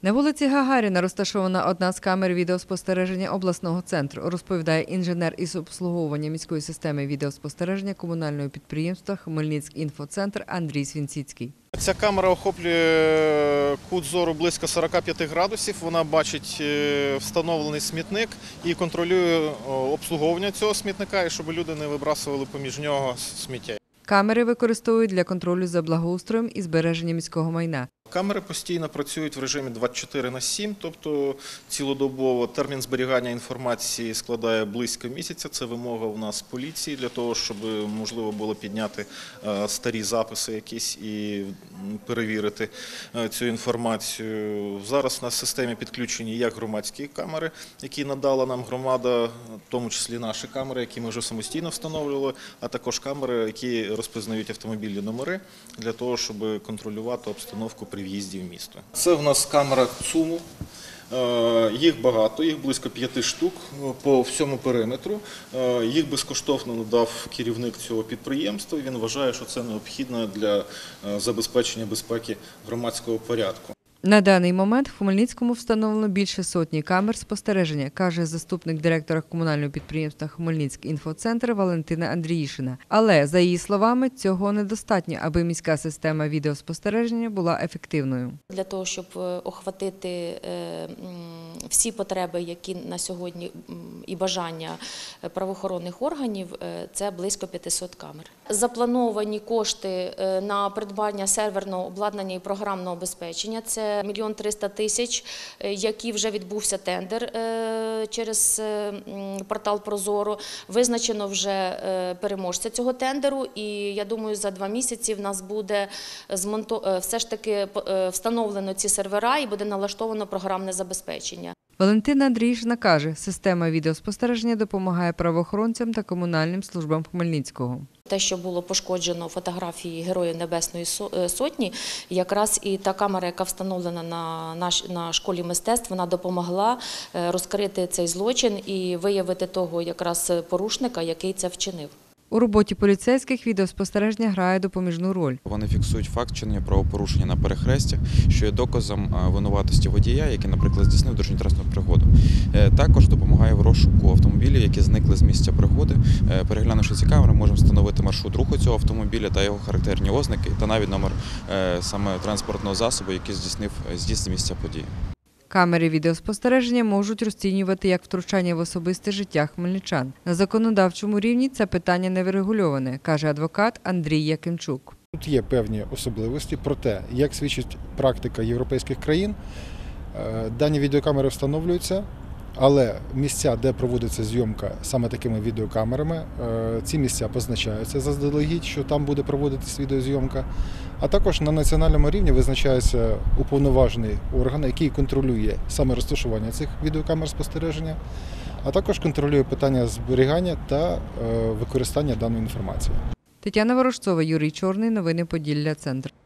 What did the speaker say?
На вулиці Гагаріна розташована одна з камер відеоспостереження обласного центру, розповідає інженер із обслуговування міської системи відеоспостереження комунального підприємства «Хмельницькінфоцентр» Андрій Свінціцький. Ця камера охоплює кут зору близько 45 градусів, вона бачить встановлений смітник і контролює обслуговування цього смітника, і щоб люди не вибрасували поміж нього сміття. Камери використовують для контролю за благоустроєм і збереження міського майна. Камери постійно працюють в режимі 24/7, тобто цілодобово. Термін зберігання інформації складає близько місяця. Це вимога у нас поліції для того, щоб можливо було підняти старі записи якісь і перевірити цю інформацію. Зараз у нас в системі підключені як громадські камери, які надала нам громада, в тому числі наші камери, які ми вже самостійно встановлювали, а також камери, які розпізнають автомобільні номери для того, щоб контролювати обстановку при в'їзді в місто. Це в нас камера ЦУМу. Їх багато, їх близько 5 штук по всьому периметру. Їх безкоштовно надав керівник цього підприємства. Він вважає, що це необхідно для забезпечення безпеки громадського порядку. На даний момент в Хмельницькому встановлено більше сотні камер спостереження, каже заступник директора комунального підприємства «Хмельницькінфоцентр» Валентина Андріїшина. Але, за її словами, цього недостатньо, аби міська система відеоспостереження була ефективною. Для того, щоб охватити всі потреби, які на сьогодні і бажання правоохоронних органів, це близько 500 камер. Заплановані кошти на придбання серверного обладнання і програмного забезпечення – це 1 300 000, який вже відбувся тендер через портал «Прозоро». Визначено вже переможця цього тендеру, і я думаю, за 2 місяці в нас буде все ж таки встановлено ці сервера і буде налаштовано програмне забезпечення. Валентина Андріїшина каже, система відеоспостереження допомагає правоохоронцям та комунальним службам Хмельницького. Те, що було пошкоджено фотографії Героїв Небесної Сотні, якраз і та камера, яка встановлена на школі мистецтв, вона допомогла розкрити цей злочин і виявити того якраз порушника, який це вчинив. У роботі поліцейських відеоспостереження грає допоміжну роль. Вони фіксують факт вчинення правопорушення на перехрестях, що є доказом винуватості водія, який, наприклад, здійснив дорожньо-транспортну пригоду. Також допомагає в розшуку автомобілів, які зникли з місця пригоди. Переглянувши ці камери, можемо встановити маршрут руху цього автомобіля та його характерні ознаки, та навіть номер саме транспортного засобу, який здійснив з'їзд з місця події. Камери відеоспостереження можуть розцінювати як втручання в особисте життя хмельничан. На законодавчому рівні це питання не врегульоване, каже адвокат Андрій Якимчук. Тут є певні особливості, проте, як свідчить практика європейських країн, дані відеокамери встановлюються, але місця, де проводиться зйомка саме такими відеокамерами, ці місця позначаються заздалегідь, що там буде проводитись відеозйомка. А також на національному рівні визначається уповноважений орган, який контролює саме розташування цих відеокамер спостереження, а також контролює питання зберігання та використання даної інформації. Тетяна Ворожцова, Юрій Чорний. Новини Поділля. Центр.